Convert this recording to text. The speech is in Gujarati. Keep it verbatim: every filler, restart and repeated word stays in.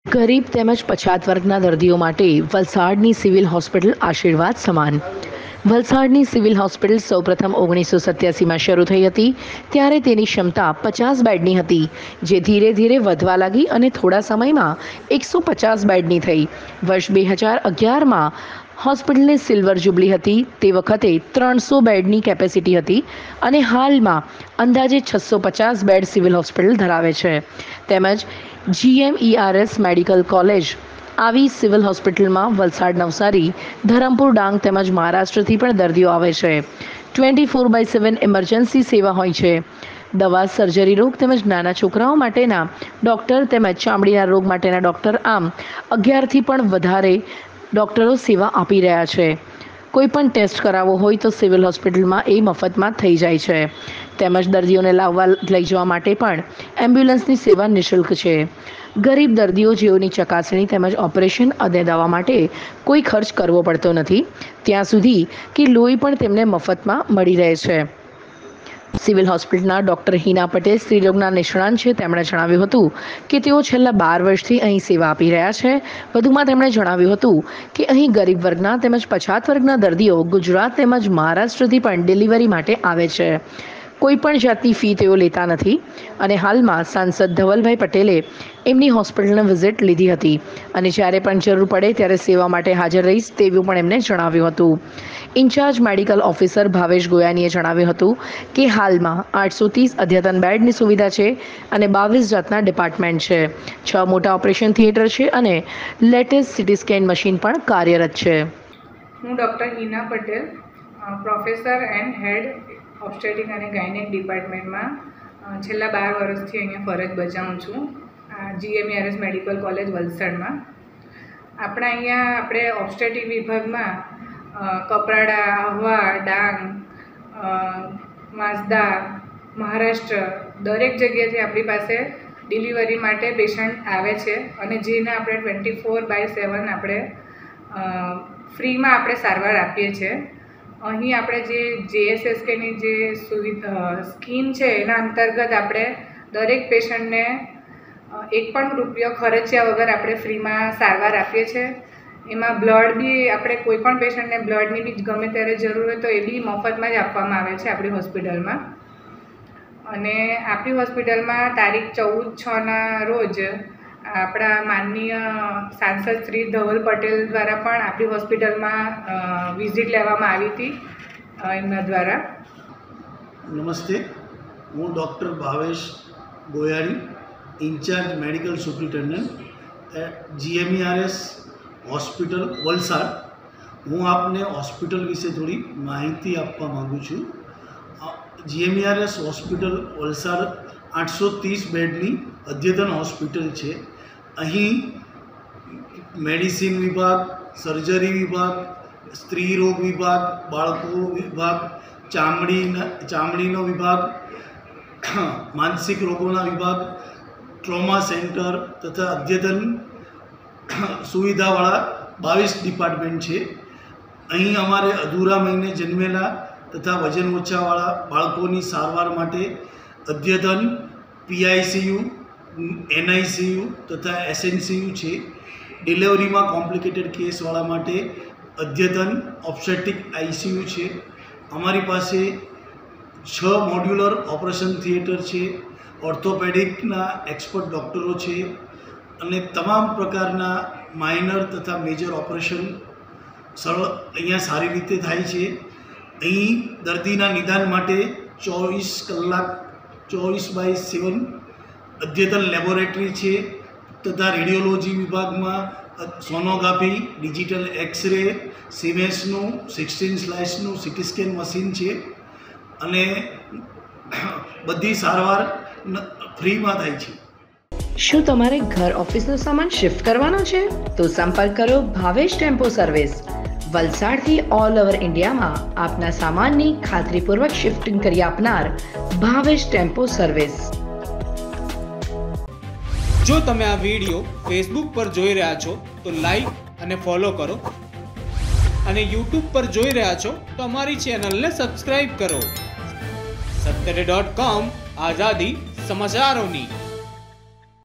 ગરીબ તેમજ પછાત વર્ગના દર્દીઓ માટે વલસાડની સિવિલ હોસ્પિટલ આશીર્વાદ સમાન. વલસાડની સિવિલ હોસ્પિટલ સૌપ્રથમ ઓગણીસો સત્યાસીમાં શરૂ થઈ હતી, ત્યારે તેની ક્ષમતા પચાસ બેડની હતી, જે ધીરે ધીરે વધવા લાગી અને થોડા સમયમાં એકસો પચાસ બેડની થઈ. વર્ષ બે હજાર અગિયારમાં હોસ્પિટલની સિલ્વર જુબલી હતી. તે વખતે ત્રણસો બેડની કેપેસિટી હતી અને હાલમાં અંદાજે છસો પચાસ બેડ સિવિલ હોસ્પિટલ ધરાવે છે. તેમજ જીએમઈઆરએસ મેડિકલ કોલેજ આવી સિવિલ હોસ્પિટલમાં વલસાડ, નવસારી, ધરમપુર, ડાંગ તેમજ મહારાષ્ટ્રથી પણ દર્દીઓ આવે છે. Twenty four by seven emergency સેવા હોય છે. દવા, સર્જરી રોગ તેમજ નાના છોકરાઓ માટેના ડૉક્ટર તેમજ ચામડીના રોગ માટેના ડૉક્ટર, આમ અગિયારથી પણ વધારે ડૉક્ટરો સેવા આપી રહ્યા છે. કોઈ પણ ટેસ્ટ કરાવવો હોય તો સિવિલ હોસ્પિટલમાં એ મફતમાં થઈ જાય છે. તેમજ દર્દીઓને લાવવા લઈ જવા માટે પણ એમ્બ્યુલન્સની સેવા નિઃશુલ્ક છે. ગરીબ દર્દીઓ જેઓની ચકાસણી તેમજ ઓપરેશન અને દવા માટે કોઈ ખર્ચ કરવો પડતો નથી, ત્યાં સુધી કે લોહી પણ તેમને મફતમાં મળી રહે છે. સિવિલ હોસ્પિટલના ડૉક્ટર હિના પટેલ સ્ત્રીરોગના નિષ્ણાંત છે. તેમણે જણાવ્યું હતું કે તેઓ છેલ્લા બાર વર્ષથી અહીં સેવા આપી રહ્યા છે. વધુમાં તેમણે જણાવ્યું હતું કે અહીં ગરીબ વર્ગના તેમજ પછાત વર્ગના દર્દીઓ ગુજરાત તેમજ મહારાષ્ટ્રથી પણ ડિલિવરી માટે આવે છે. કોઈ પણ જાતની ફી તેઓ લેતા નથી અને હાલમાં સાંસદ ધવલભાઈ પટેલે એમની હોસ્પિટલને વિઝિટ લીધી હતી અને જ્યારે પણ જરૂર પડે ત્યારે સેવા માટે હાજર રહીશ તેવું પણ એમને જણાવ્યું હતું. ઇન્ચાર્જ મેડિકલ ઓફિસર ભાવેશ ગોયાનીએ જણાવ્યું હતું કે હાલમાં આઠસો ત્રીસ અદ્યતન બેડની સુવિધા છે અને બાવીસ જાતના ડિપાર્ટમેન્ટ છે. છ મોટા ઓપરેશન થિયેટર છે અને લેટેસ્ટ સીટી સ્કેન મશીન પણ કાર્યરત છે. હું doctor Hina Patel, professor and head obstetric અને ગાયનેક ડિપાર્ટમેન્ટમાં છેલ્લા બાર વર્ષથી અહીંયા ફરજ બજાવું છું, જીએમઈઆરએસ મેડિકલ કોલેજ વલસાડમાં. આપણા અહીંયા આપણે ઓબ્સ્ટેટિક વિભાગમાં કપરાડા, આહવા, ડાંગ, માઝદા, મહારાષ્ટ્ર દરેક જગ્યાથી આપણી પાસે ડિલિવરી માટે પેશન્ટ આવે છે અને જેને આપણે ટ્વેન્ટી ફોર બાય સેવન આપણે ફ્રીમાં આપણે સારવાર આપીએ છીએ. અહીં આપણે જે જેએસએસકેની જે સુવિધા સ્કીમ છે એના અંતર્ગત આપણે દરેક પેશન્ટને એક પણ રૂપિયો ખર્ચ્યા વગર આપણે ફ્રીમાં સારવાર આપીએ છીએ. એમાં બ્લડ બી આપણે કોઈ પણ પેશન્ટને બ્લડની બી ગમે ત્યારે જરૂર હોય તો એ બી મફતમાં જ આપવામાં આવે છે આપણી હોસ્પિટલમાં. અને આપણી હોસ્પિટલમાં તારીખ ચૌદ છના રોજ આપણા માનનીય સાંસદ શ્રી ધવલ પટેલ દ્વારા પણ આપણી હોસ્પિટલમાં વિઝિટ લેવામાં આવી હતી એમના દ્વારા. નમસ્તે, હું doctor Bhavesh Goyani, incharge medical superintendent GMERS hospital Valsad. હું આપને હોસ્પિટલ વિશે થોડી માહિતી આપવા માગું છું. જીએમઈઆરએસ હોસ્પિટલ વલસાડ આઠસો ત્રીસ બેડની અદ્યતન હોસ્પિટલ છે. અહીં મેડિસિન વિભાગ, સર્જરી વિભાગ, સ્ત્રી રોગ વિભાગ, બાળકો વિભાગ, ચામડીના ચામડીનો વિભાગ, માનસિક રોગોના વિભાગ, ટ્રોમા સેન્ટર તથા અદ્યતન સુવિધાવાળા બાવીસ ડિપાર્ટમેન્ટ છે. અહીં અમારે અધૂરા મહિને જન્મેલા તથા વજન ઓછાવાળા બાળકોની સારવાર માટે અદ્યતન પીઆઈસીયુ, એનઆઈસીયુ તથા એસએનસીયુ છે. ડિલિવરીમાં કોમ્પ્લિકેટેડ કેસવાળા માટે અદ્યતન ઓબ્સ્ટેટિક આઈસીયુ છે. અમારી પાસે છ મોડ્યુલર ઓપરેશન થિયેટર છે, ઓર્થોપેડિકના એક્સપર્ટ ડૉક્ટરો છે અને તમામ પ્રકારના માઇનર તથા મેજર ઓપરેશન સરળ અહીંયા સારી રીતે થાય છે. અહીં દર્દીના નિદાન માટે ચોવીસ કલાક ચોવીસ બાય સેવન અદ્યતન લેબોરેટરી છે તથા રેડિયોલોજી વિભાગમાં સોનોગ્રાફી, ડિજિટલ એક્સરે, સિમેન્સનું સિક્સટીન સ્લાઇસનું સીટી સ્કેન મશીન છે અને બધી સારવાર ફ્રીમાં થાય છે. શું તમારે ઘર ઓફિસનો સામાન શિફ્ટ કરવાનો છે? તો સંપર્ક કરો ભાવેશ ટેમ્પો સર્વિસ. વલસાડથી ઓલ ઓવર ઇન્ડિયામાં આપના સામાનની ખાતરીપૂર્વક શિફ્ટિંગ કરી આપનાર ભાવેશ ટેમ્પો સર્વિસ. જો તમે આ વિડીયો ફેસબુક પર જોઈ રહ્યા છો તો લાઈક અને ફોલો કરો અને યુટ્યુબ પર જોઈ રહ્યા છો તો અમારી ચેનલને સબસ્ક્રાઇબ કરો. સત્તરે ડોટ કોમ, આઝાદી સમાચારોની.